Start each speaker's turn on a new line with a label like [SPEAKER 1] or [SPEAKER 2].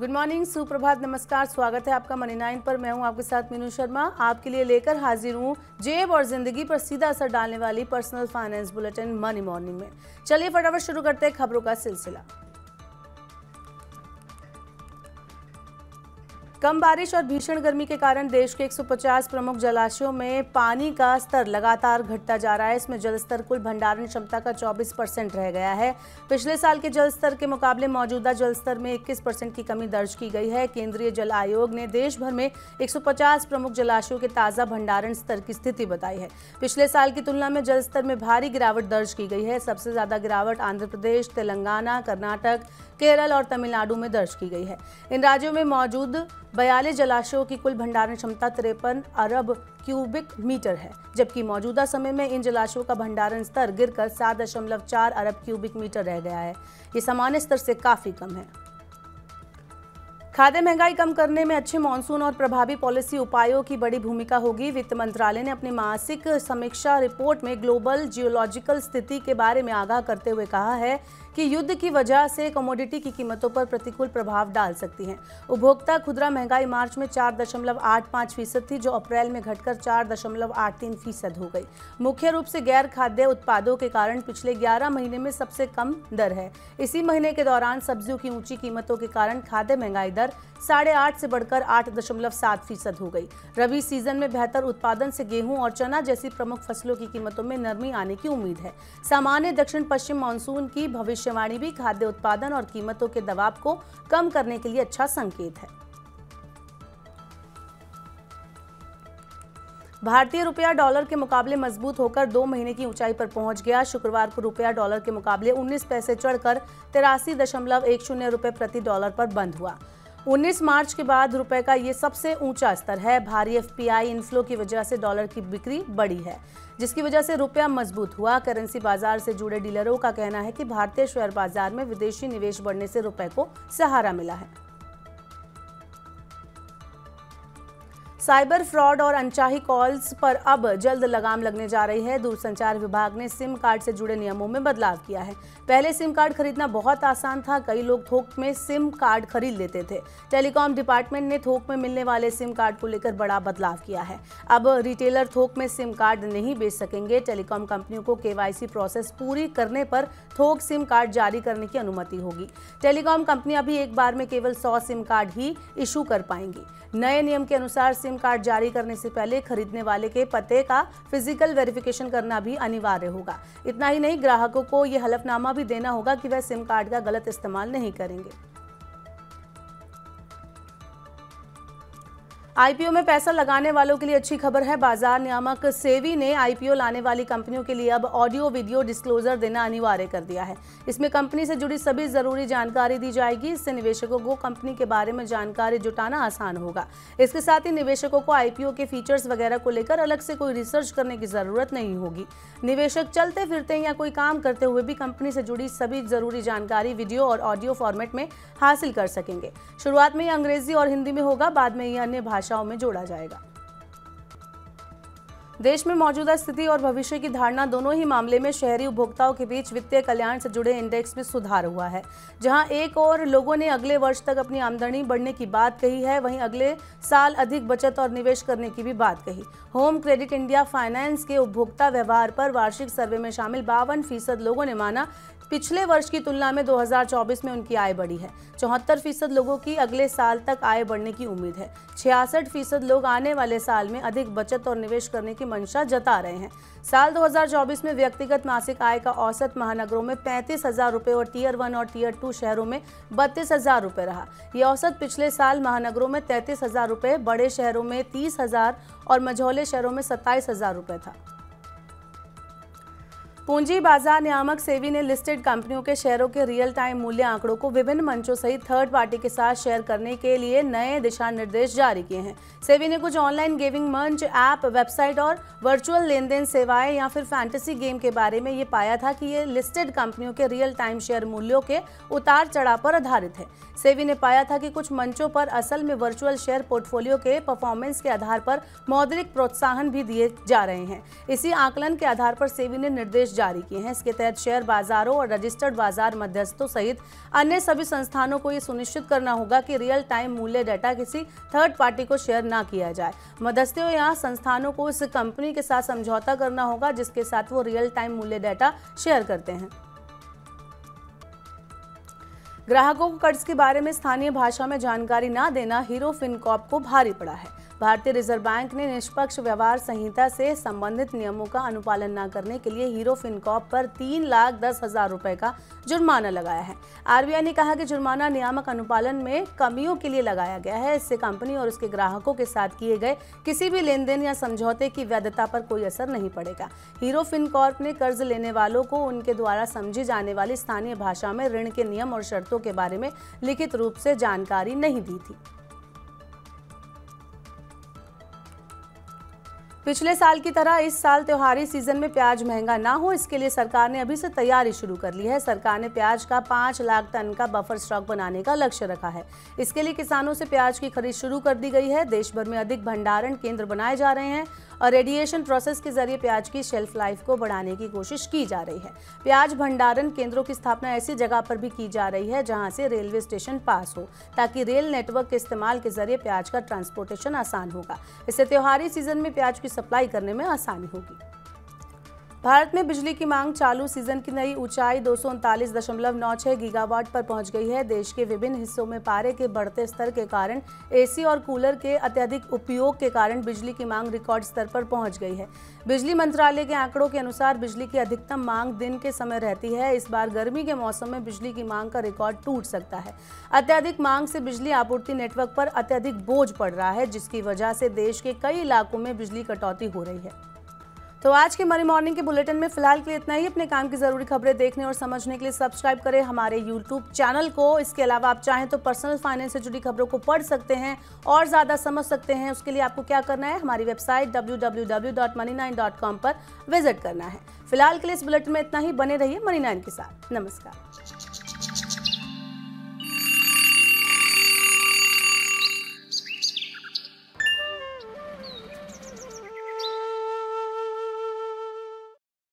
[SPEAKER 1] Good morning, सुप्रभात, नमस्कार। स्वागत है आपका मनी 9 पर। मैं हूं आपके साथ मीनू शर्मा। आपके लिए लेकर हाजिर हूं जेब और जिंदगी पर सीधा असर डालने वाली personal finance bulletin money morning में। चलिए फटाफट शुरू करते हैं खबरों का सिलसिला। कम बारिश और भीषण गर्मी के कारण देश के 150 प्रमुख जलाशयों में पानी का स्तर लगातार घटता जा रहा है। इसमें जल स्तर कुल भंडारण क्षमता का 24% रह गया है। पिछले साल के जल स्तर के मुकाबले मौजूदा जल स्तर में 21% की कमी दर्ज की गई है। केंद्रीय जल आयोग ने देश भर में 150 प्रमुख जलाशयों के ताज़ा भंडारण स्तर की स्थिति बताई है। पिछले साल की तुलना में जल स्तर में भारी गिरावट दर्ज की गई है। सबसे ज्यादा गिरावट आंध्र प्रदेश, तेलंगाना, कर्नाटक, केरल और तमिलनाडु में दर्ज की गई है। इन राज्यों में मौजूद 42 जलाशयों की कुल भंडारण क्षमता 53 अरब क्यूबिक मीटर है, जबकि मौजूदा समय में इन जलाशयों का भंडारण स्तर गिरकर 7.4 अरब क्यूबिक मीटर रह गया है। ये सामान्य स्तर से काफी कम है। खाद्य महंगाई कम करने में अच्छे मॉनसून और प्रभावी पॉलिसी उपायों की बड़ी भूमिका होगी। वित्त मंत्रालय ने अपनी मासिक समीक्षा रिपोर्ट में ग्लोबल जियोलॉजिकल स्थिति के बारे में आगाह करते हुए कहा है कि युद्ध की वजह से कमोडिटी की कीमतों पर प्रतिकूल प्रभाव डाल सकती हैं। उपभोक्ता खुदरा महंगाई मार्च में 4.85% थी, जो अप्रैल में घटकर 4.83% हो गई। मुख्य रूप से गैर खाद्य उत्पादों के कारण पिछले 11 महीने में सबसे कम दर है। इसी महीने के दौरान सब्जियों की ऊंची कीमतों के कारण खाद्य महंगाई दर 8.5 से बढ़कर 8.7% हो गई। रबी सीजन में बेहतर उत्पादन से गेहूं और चना जैसी प्रमुख फसलों की कीमतों में नरमी आने की उम्मीद है। सामान्य दक्षिण पश्चिम मानसून की भविष्यवाणी भी खाद्य उत्पादन और कीमतों के दबाव को कम करने के लिए अच्छा संकेत है। भारतीय रुपया डॉलर के मुकाबले मजबूत होकर 2 महीने की ऊंचाई पर पहुंच गया। शुक्रवार को रुपया डॉलर के मुकाबले 19 पैसे चढ़कर 83.10 रुपए प्रति डॉलर पर बंद हुआ। 19 मार्च के बाद रुपए का ये सबसे ऊंचा स्तर है। भारी एफपीआई इनफ्लो की वजह से डॉलर की बिक्री बढ़ी है, जिसकी वजह से रुपया मजबूत हुआ। करेंसी बाजार से जुड़े डीलरों का कहना है कि भारतीय शेयर बाजार में विदेशी निवेश बढ़ने से रुपए को सहारा मिला है। साइबर फ्रॉड और अनचाही कॉल्स पर अब जल्द लगाम लगने जा रही है। दूरसंचार विभाग ने सिम कार्ड से जुड़े नियमों में बदलाव किया है। पहले सिम कार्ड खरीदना बहुत आसान था। कई लोग थोक में सिम कार्ड खरीद लेते थे। टेलीकॉम डिपार्टमेंट ने थोक में मिलने वाले सिम कार्ड को लेकर बड़ा बदलाव किया है। अब रिटेलर थोक में सिम कार्ड नहीं बेच सकेंगे। टेलीकॉम कंपनियों को केवाईसी प्रोसेस पूरी करने पर थोक सिम कार्ड जारी करने की अनुमति होगी। टेलीकॉम कंपनियां भी एक बार में केवल 100 सिम कार्ड ही इशू कर पाएंगी। नए नियम के अनुसार सिम कार्ड जारी करने से पहले खरीदने वाले के पते का फिजिकल वेरिफिकेशन करना भी अनिवार्य होगा। इतना ही नहीं, ग्राहकों को यह हलफनामा भी देना होगा कि वह सिम कार्ड का गलत इस्तेमाल नहीं करेंगे। आईपीओ में पैसा लगाने वालों के लिए अच्छी खबर है। बाजार नियामक सेबी ने आईपीओ लाने वाली कंपनियों के लिए अब ऑडियो वीडियो डिस्क्लोजर देना अनिवार्य कर दिया है। इसमें कंपनी से जुड़ी सभी जरूरी जानकारी दी जाएगी। इससे निवेशकों को कंपनी के बारे में जानकारी जुटाना आसान होगा। इसके साथ ही निवेशकों को आईपीओ के फीचर्स वगैरह को लेकर अलग से कोई रिसर्च करने की जरूरत नहीं होगी। निवेशक चलते फिरते या कोई काम करते हुए भी कंपनी से जुड़ी सभी जरूरी जानकारी वीडियो और ऑडियो फॉर्मेट में हासिल कर सकेंगे। शुरुआत में ये अंग्रेजी और हिंदी में होगा, बाद में ये अन्य भाषाओं में जोड़ा जाएगा। देश में मौजूदा स्थिति और भविष्य की धारणा दोनों ही मामले में शहरी उपभोक्ताओं के बीच वित्तीय कल्याण से जुड़े इंडेक्स में सुधार हुआ है। जहां एक और लोगों ने अगले वर्ष तक अपनी आमदनी बढ़ने की बात कही है, वहीं अगले साल अधिक बचत और निवेश करने की भी बात कही। होम क्रेडिट इंडिया फाइनेंस के उपभोक्ता व्यवहार पर वार्षिक सर्वे में शामिल 52% लोगों ने माना पिछले वर्ष की तुलना में 2024 में उनकी आय बढ़ी है। 74% लोगों की अगले साल तक आय बढ़ने की उम्मीद है। 66% लोग आने वाले साल में अधिक बचत और निवेश करने की मंशा जता रहे हैं। साल 2024 में व्यक्तिगत मासिक आय का औसत महानगरों में 35,000 रुपये और टियर 1 और टियर 2 शहरों में 32,000 रुपये रहा। ये औसत पिछले साल महानगरों में 33,000 रुपये, बड़े शहरों में 30,000 और मझौले शहरों में 27,000 रुपये था। पूंजी बाजार नियामक सेबी ने लिस्टेड कंपनियों के शेयरों के रियल टाइम मूल्य आंकड़ों को विभिन्न मंचों सहित थर्ड पार्टी के साथ शेयर करने के लिए नए दिशा निर्देश जारी किए हैं। सेबी ने कुछ ऑनलाइन गेमिंग मंच, ऐप, वेबसाइट और वर्चुअल लेन देन सेवाएं या फिर फैंटेसी गेम के बारे में ये पाया था कि ये लिस्टेड कंपनियों के रियल टाइम शेयर मूल्यों के उतार चढ़ाव पर आधारित है। सेबी ने पाया था कि कुछ मंचों पर असल में वर्चुअल शेयर पोर्टफोलियो के परफॉर्मेंस के आधार पर मौद्रिक प्रोत्साहन भी दिए जा रहे हैं। इसी आकलन के आधार पर सेबी ने निर्देश निर्देश जारी किए हैं। इसके तहत शेयर बाजारों और रजिस्टर्ड बाजार मध्यस्थों सहित अन्य सभी संस्थानों को ये सुनिश्चित करना होगा कि रियल टाइम मूल्य डाटा किसी थर्ड पार्टी को शेयर ना किया जाए। मध्यस्थों या संस्थानों को उस कंपनी के साथ समझौता करना होगा जिसके साथ वो रियल टाइम मूल्य डाटा शेयर करते हैं। ग्राहकों को कर्ज के बारे में स्थानीय भाषा में जानकारी न देना हीरो फिनकॉर्प को भारी पड़ा है। भारतीय रिजर्व बैंक ने निष्पक्ष व्यवहार संहिता से संबंधित नियमों का अनुपालन न करने के लिए हीरो फिनकॉर्प पर 3,10,000 रुपए का जुर्माना लगाया है। आरबीआई ने कहा कि जुर्माना नियामक अनुपालन में कमियों के लिए लगाया गया है। इससे कंपनी और उसके ग्राहकों के साथ किए गए किसी भी लेन देन या समझौते की वैधता पर कोई असर नहीं पड़ेगा। हीरो फिनकॉर्प ने कर्ज लेने वालों को उनके द्वारा समझी जाने वाली स्थानीय भाषा में ऋण के नियम और शर्तों के बारे में लिखित रूप से जानकारी नहीं दी थी। पिछले साल की तरह इस साल त्योहारी सीजन में प्याज महंगा ना हो, इसके लिए सरकार ने अभी से तैयारी शुरू कर ली है। सरकार ने प्याज का 5 लाख टन का बफर स्टॉक बनाने का लक्ष्य रखा है। इसके लिए किसानों से प्याज की खरीद शुरू कर दी गई है। देश भर में अधिक भंडारण केंद्र बनाए जा रहे हैं और रेडिएशन प्रोसेस के जरिए प्याज की शेल्फ लाइफ को बढ़ाने की कोशिश की जा रही है। प्याज भंडारण केंद्रों की स्थापना ऐसी जगह पर भी की जा रही है जहां से रेलवे स्टेशन पास हो, ताकि रेल नेटवर्क के इस्तेमाल के जरिए प्याज का ट्रांसपोर्टेशन आसान होगा। इससे त्योहारी सीजन में प्याज की सप्लाई करने में आसानी होगी। भारत में बिजली की मांग चालू सीजन की नई ऊंचाई 239.96 गीगावाट पर पहुंच गई है। देश के विभिन्न हिस्सों में पारे के बढ़ते स्तर के कारण एसी और कूलर के अत्यधिक उपयोग के कारण बिजली की मांग रिकॉर्ड स्तर पर पहुंच गई है। बिजली मंत्रालय के आंकड़ों के अनुसार बिजली की अधिकतम मांग दिन के समय रहती है। इस बार गर्मी के मौसम में बिजली की मांग का रिकॉर्ड टूट सकता है। अत्यधिक मांग से बिजली आपूर्ति नेटवर्क पर अत्यधिक बोझ पड़ रहा है, जिसकी वजह से देश के कई इलाकों में बिजली कटौती हो रही है। तो आज के मनी मॉर्निंग के बुलेटिन में फिलहाल के लिए इतना ही। अपने काम की जरूरी खबरें देखने और समझने के लिए सब्सक्राइब करें हमारे यूट्यूब चैनल को। इसके अलावा आप चाहें तो पर्सनल फाइनेंस से जुड़ी खबरों को पढ़ सकते हैं और ज़्यादा समझ सकते हैं। उसके लिए आपको क्या करना है, हमारी वेबसाइट www.money9.com पर विजिट करना है। फिलहाल के लिए इस बुलेटिन में इतना ही। बने रहिए मनी 9 के साथ। नमस्कार।